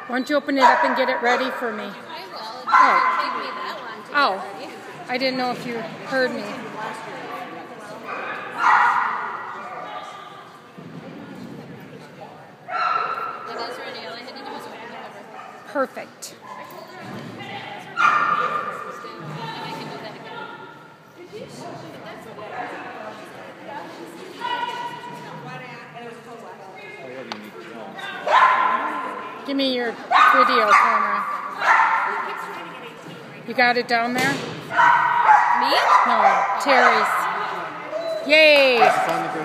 Why don't you open it up and get it ready for me? I will. It Oh. take me that long to Oh, get ready. I didn't know if you heard me. It is ready. All I had to do was open the cover. Perfect. And I can do that again. Give me your video camera. You got it down there? Me? No, Terry's. Yay!